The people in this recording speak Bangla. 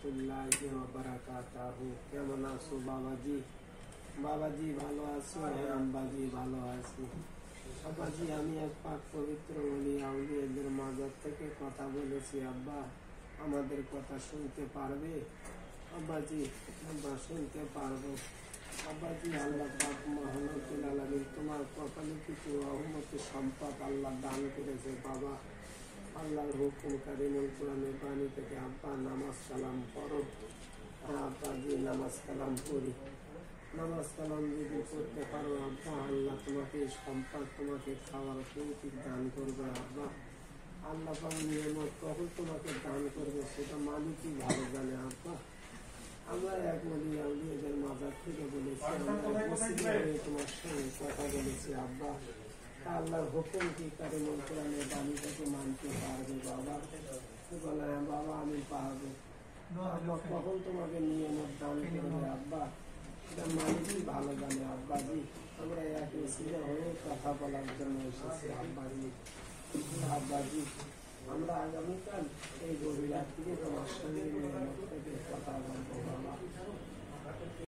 রহমতুল্লাহি ওয়া বারাকাতুহু। কেমন আছো বাবাজি? বাবাজি ভালো আছো? হ্যাঁ আম্বাজি ভালো আছি। আব্বাজি আমি এক পাক পবিত্র ওলি আউলিয়াদের মাজার থেকে কথা বলেছি। আব্বা আমাদের কথা শুনতে পারবে? আব্বাজি আব্বা শুনতে পারবো। আব্বাজি আল্লাহ পাক মহানুল আলামিন তোমার কপালে কিছু রহমতি সম্পদ আল্লাহ দান করেছে বাবা। আল্লাহর হুকুম কারিমুল কোরআনের বাণী থেকে আব্বা নামাজ কালাম পড়ো। হ্যাঁ আব্বাজি নামাজ কালাম পড়ি। নামাজ কালাম যদি করতে পারো আব্বা আল্লাহ তোমাকে সম্পদ তোমাকে খাওয়ার তৌফিক দান করবে আব্বা। আল্লাহ পাক নিয়ামত কখন তোমাকে দান করবে সেটা মালিকই ভালো জানে আব্বা। আমরা এক ওলি আউলিয়াদের মাজার থেকে বলেছি, আমরা ওসিলা হয়ে তোমার সঙ্গে কথা বলেছি আব্বা। আল্লাহর হুকুম কি কারিমুল কোরআনের বাণীটাকে মানতে পারবে বাবা? বলে হ্যাঁ বাবা আমি পারবো। আব্বা কখন তোমাকে নিয়ামত দান করবে আব্বা এটা মালিকই ভালো জানে আব্বাজি। আমরা এক ওসিলা হয়ে কথা বলার জন্য এসেছি আব্বাজি। আব্বাজি আমরা আগামীকাল এই গভীর রাত্রিরে তোমার সঙ্গে নিয়ামত থেকে কথা বলবো বাবা।